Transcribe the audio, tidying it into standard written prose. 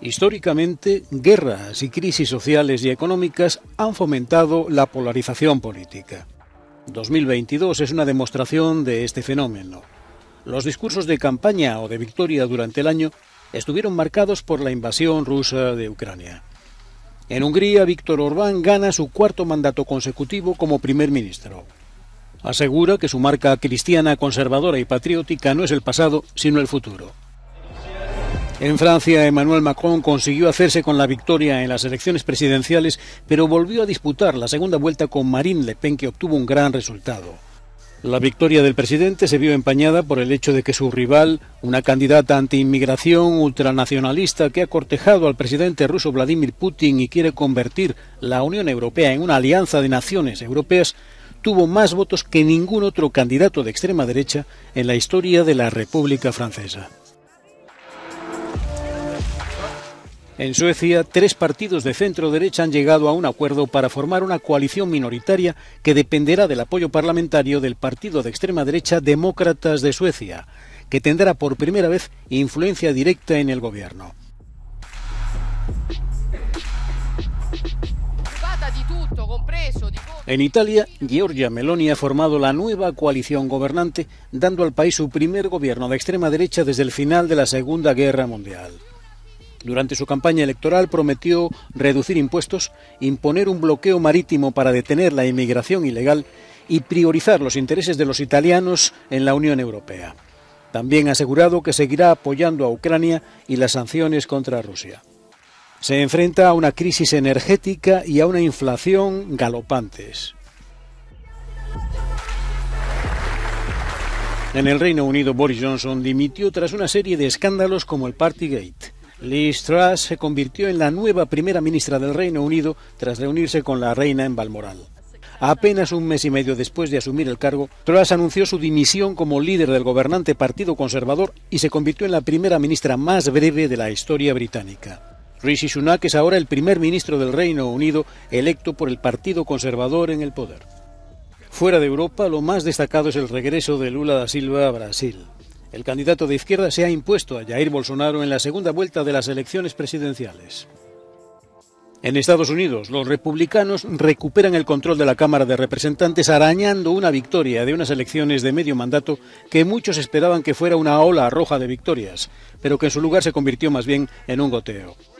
Históricamente, guerras y crisis sociales y económicas han fomentado la polarización política. 2022 es una demostración de este fenómeno. Los discursos de campaña o de victoria durante el año estuvieron marcados por la invasión rusa de Ucrania. En Hungría, Viktor Orbán gana su cuarto mandato consecutivo como primer ministro. Asegura que su marca cristiana, conservadora y patriótica no es el pasado, sino el futuro. En Francia, Emmanuel Macron consiguió hacerse con la victoria en las elecciones presidenciales, pero volvió a disputar la segunda vuelta con Marine Le Pen, que obtuvo un gran resultado. La victoria del presidente se vio empañada por el hecho de que su rival, una candidata anti-inmigración ultranacionalista que ha cortejado al presidente ruso Vladimir Putin y quiere convertir la Unión Europea en una alianza de naciones europeas, tuvo más votos que ningún otro candidato de extrema derecha en la historia de la República Francesa. En Suecia, 3 partidos de centro-derecha han llegado a un acuerdo para formar una coalición minoritaria que dependerá del apoyo parlamentario del partido de extrema derecha Demócratas de Suecia, que tendrá por primera vez influencia directa en el gobierno. En Italia, Giorgia Meloni ha formado la nueva coalición gobernante, dando al país su primer gobierno de extrema derecha desde el final de la Segunda Guerra Mundial. Durante su campaña electoral prometió reducir impuestos, imponer un bloqueo marítimo para detener la inmigración ilegal y priorizar los intereses de los italianos en la Unión Europea. También ha asegurado que seguirá apoyando a Ucrania y las sanciones contra Rusia. Se enfrenta a una crisis energética y a una inflación galopantes. En el Reino Unido, Boris Johnson dimitió tras una serie de escándalos como el Partygate. Liz Truss se convirtió en la nueva primera ministra del Reino Unido tras reunirse con la reina en Balmoral. Apenas un mes y medio después de asumir el cargo, Truss anunció su dimisión como líder del gobernante Partido Conservador y se convirtió en la primera ministra más breve de la historia británica. Rishi Sunak es ahora el primer ministro del Reino Unido electo por el Partido Conservador en el poder. Fuera de Europa, lo más destacado es el regreso de Lula da Silva a Brasil. El candidato de izquierda se ha impuesto a Jair Bolsonaro en la segunda vuelta de las elecciones presidenciales. En Estados Unidos, los republicanos recuperan el control de la Cámara de Representantes arañando una victoria de unas elecciones de medio mandato que muchos esperaban que fuera una ola roja de victorias, pero que en su lugar se convirtió más bien en un goteo.